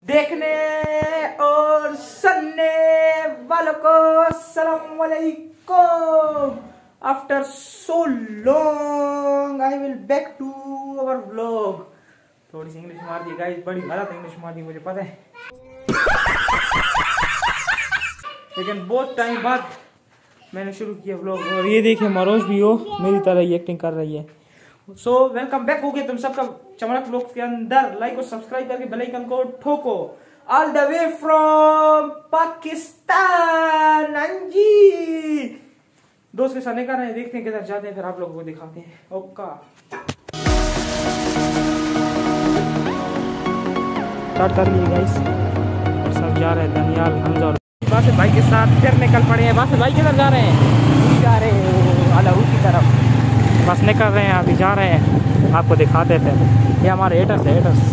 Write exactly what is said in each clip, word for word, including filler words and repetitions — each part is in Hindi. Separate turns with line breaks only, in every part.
देखने और सुनने वालों को अस्सलाम वालेकुम। After so long I will back to our vlog. थोड़ी सी इंग्लिश मार दी गाइस, बड़ी गलत इंग्लिश मार दी मुझे पता है, लेकिन बहुत टाइम बाद मैंने शुरू किया व्लॉग। और ये देखिए मरोज भी हो मेरी तरह ही एक्टिंग कर रही है। सो वेलकम बैक हो गया तुम सबका चमड़क व्लॉग के अंदर। लाइक और सब्सक्राइब करके बेल आइकन को ठोको। All the way from Pakistan. हाँ जी, दोस्त के साथ निकल रहे हैं, देखते हैं किधर जाते हैं, फिर आप लोगों को दिखाते हैं। ओका स्टार्ट कर लिए गाइस और सब जा रहे हैं। दनियाल, हमजा और बासित भाई के साथ फिर निकल पड़े हैं। बासित भाई किधर जा रहे हैं? जा रहे हैं आलाऊ की तरफ। बस निकल रहे हैं, अभी जा रहे हैं, आपको दिखा देते हैं। ये हमारे हेटर्स है, हेटर्स।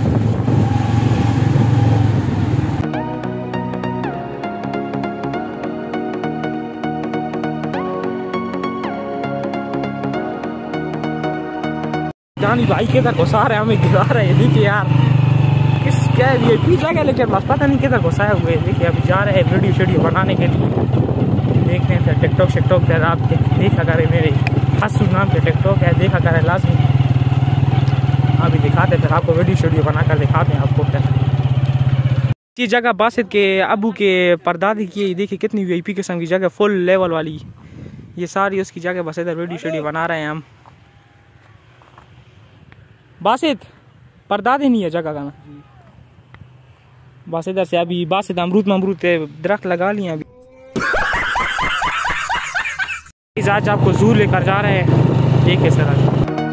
जानी भाई किधर घुसा रहे हैं, हमें गिरा रहे हैं। देखिए यार किस क्या ये पीछा क्या, लेकिन बस पता नहीं किधर घुसाए हुए। देखिए अभी जा रहे हैं वीडियो शीडियो बनाने के लिए। देखते हैं फिर टिकटॉक शिकटॉक फिर आप देखा करें, मेरे हंसू नाम से टिकटॉक है, देखा करें लाजमी। अभी दिखाते फिर आपको वीडियो शीडियो बनाकर दिखाते हैं आपको। फिर ये जगह बासित के अबू के परदादी की, देखिए कितनी वीआईपी किस्म की जगह, फुल लेवल वाली। ये सारी उसकी जगह, बस इधर वीडियो शीडियो बना रहे हैं हम। बासित परदादी नहीं है जगह का ना, बस इधर से अभी बासित अमरूद ममरूद के दरख्त लगा लिए अभी। आज आपको जू लेकर जा रहे हैं, देखिए सर।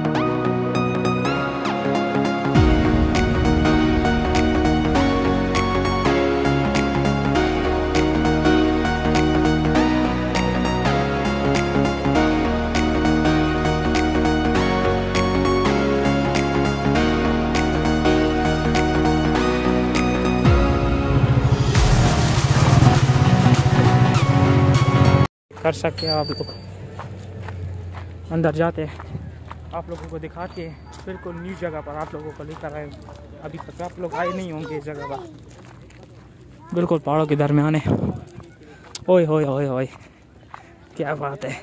कर सकते हैं आप लोग, अंदर जाते हैं, आप लोगों को दिखाते हैं। बिल्कुल न्यू जगह पर आप लोगों को लेकर आए। अभी तक आप लोग आए नहीं होंगे इस जगह पर, बिल्कुल पहाड़ों के दरमियान है। ओए होए होए होए, क्या बात है।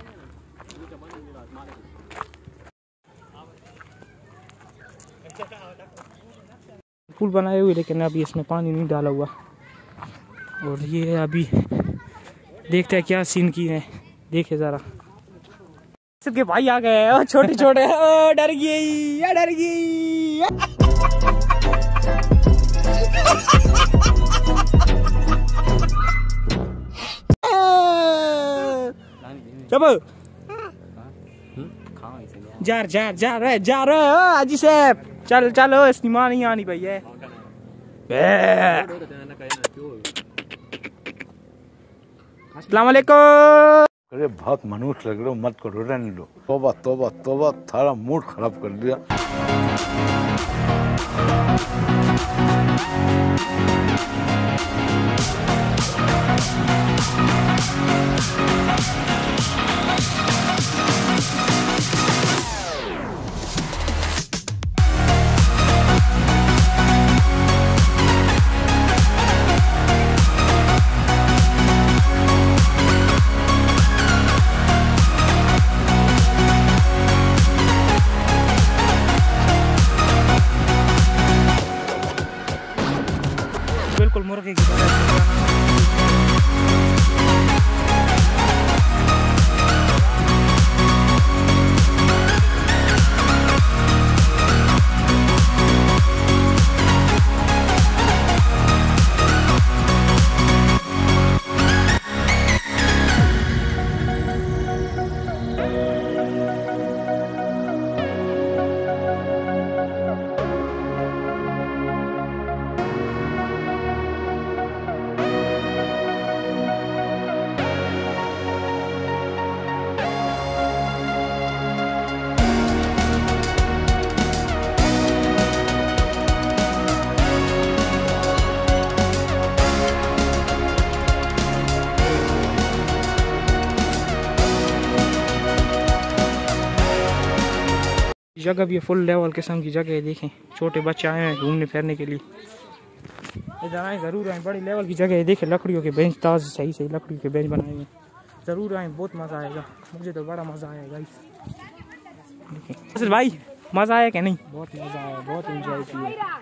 पुल बनाए हुए, लेकिन अभी इसमें पानी नहीं डाला हुआ। और ये अभी देखते हैं क्या सीन की है, देखे जरा। सबके भाई आ गए, ओ छोटे छोटे, ओ डर गई, डर गई। चलो जा जा जा रहे जा रहे अजी साहब, चल चलो, इसकी माँ नहीं आनी भैया। अस्सलाम वालेकुम।
अरे बहुत मनुष्य लग रहे हो, मत करो, रहने लो। तोबा तोबा तोबा, थारा मूड खराब कर दिया।
बिल्कुल मुर्गे की तरह। जगह भी फुल लेवल किस्म की जगह है। देखें छोटे बच्चे आए हैं घूमने फिरने के लिए। इधर आए ज़रूर आए, बड़ी लेवल की जगह है। देखे लकड़ियों के बेंच, ताज सही सही लकड़ियों के बेंच बनाए हुए, ज़रूर आए, बहुत मज़ा आएगा। मुझे तो बड़ा मज़ा आया गाइस। देखिए भाई मज़ा आया क्या नहीं? बहुत मज़ा आया, बहुत एंजॉय किया।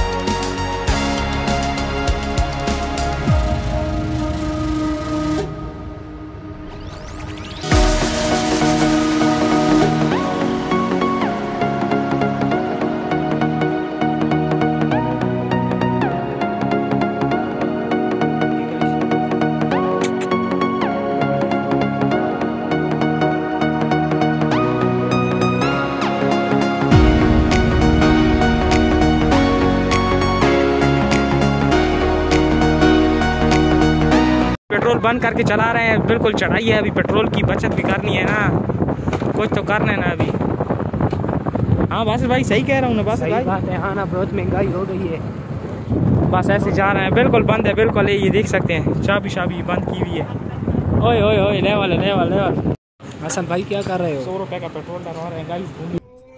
पेट्रोल बंद करके चला रहे हैं, बिल्कुल चढ़ाई है अभी। पेट्रोल की बचत भी करनी है ना, कुछ तो करना है ना अभी। हाँ बस भाई सही कह रहा हूँ ना, बस
सही बात है। हाँ ना, बहुत महंगाई हो गई है।
बस ऐसे जा रहे हैं, बिल्कुल बंद है, बिल्कुल ये देख सकते हैं, चाबी शाबी बंद की हुई है। ओए ओए ओए लेवल लेवल लेवल।
हसन भाई क्या कर रहे हो?
सौ रुपए का पेट्रोल डलवा रहे हैं गाइस।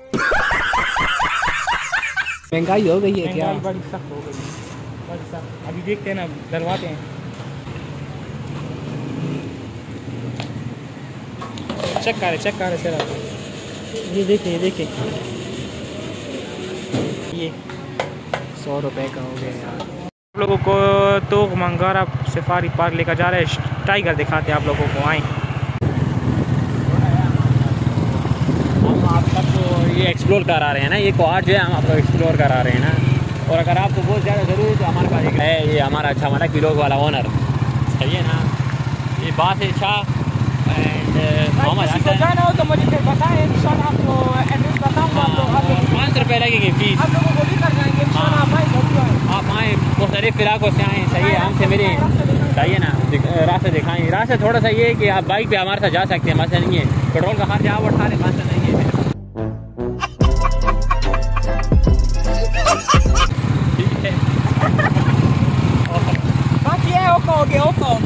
महंगाई हो गई है क्या?
बड़ी सख्त हो गई, बड़ी सख्त। अभी देखते हैं ना, डलवाते हैं। चेक कर चेक कर सर, ये देखें ये देखें, ये
सौ रुपए का हो गया यार।
आप लोगों को तो मंगारा सफारी पार्क लेकर जा रहे हैं, टाइगर दिखाते हैं आप लोगों को। आए
हम आप सबको ये एक्सप्लोर करा रहे हैं ना, ये क्वाड जो है हम आपको एक्सप्लोर करा रहे हैं ना। और अगर आपको बहुत ज़्यादा ज़रूरी है तो हमारे पास एक है, ये हमारा अच्छा वाला किलो वाला ओनर, सही है ना। ये बात है शाह एंड मोहम्मद हसन।
जाना हो तो मुझे फिर बताएं, इंशाल्लाह आपको एड्रेस बताऊंगा। आप लोग
पाँच सौ रुपये लगेंगे फीस,
आप लोगों को भी कर जाएंगे इंशाल्लाह। आप आए
आप आएँ मुख्तलिफ इलाकों से आएँ, सही है, हमसे मिले, सही है ना। रास्ते दिखाएँ, रास्ते थोड़ा सा ये है कि आप बाइक पे हमारे साथ जा सकते हैं, मसला नहीं है। पेट्रोल का खर्चा आप उठा लें, मसला नहीं है। ठीक है,
बाकी है okay okay okay.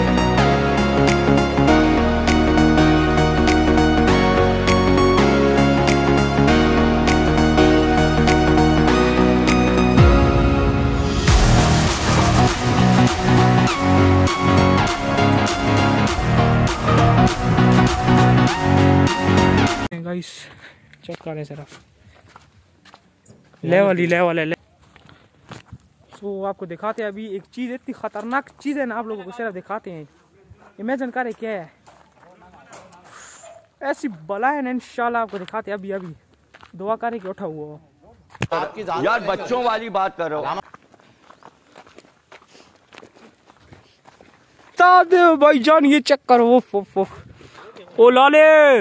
Guys check करें जरा, लेवल ही लेवल है। सो आपको दिखाते हैं अभी एक चीज़, इतनी ख़तरनाक चीज़ है ना, आप लोगों को सिर्फ दिखाते हैं। इमेजिन करें क्या है, ऐसी बला है ना, इंशाल्लाह आपको दिखाते हैं अभी अभी। दुआ करें कि उठा हुआ
यार, बच्चों वाली बात करो।
भाई जान ये चेक करो, ओफ ओफ ओफ, ओ लाले।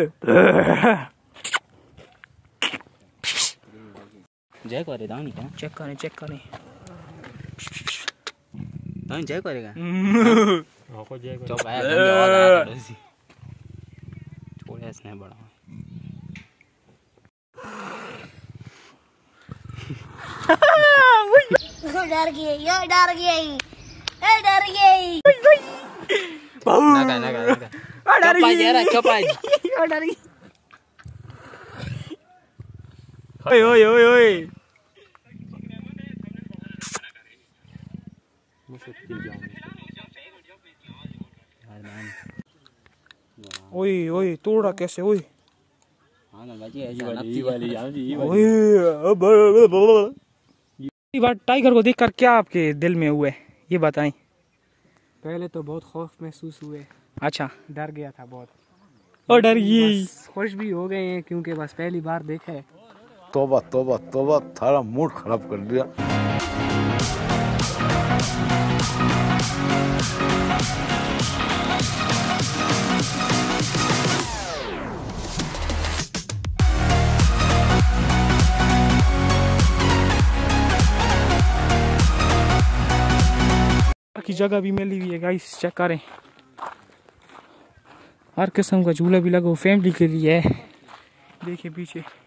जय करे दानी का
चेक करें चेक करें,
दानी जय करेगा। छोड़े इसने बड़ा
डर गई, यो डर गई, ए डर गई।
नगा नगा नगा चुप आ जरा, चुप आ जी।
ओ डर गई। ओए ओए ओए ओए, ओए ओए तोड़ा कैसे? ओए बार टाइगर को देखकर क्या आपके दिल में हुए, ये बताएं।
पहले तो बहुत खौफ महसूस हुए।
अच्छा,
डर गया था बहुत,
और डर गई।
खुश भी हो गए हैं क्योंकि बस पहली बार देखा है।
तोबा तोबा तोबा, थारा मूड खराब कर दिया।
की जगह भी मिली हुई है गाइस, चेक करें। हर किस्म का झूला भी लगा, फैमिली के लिए है। देखिए पीछे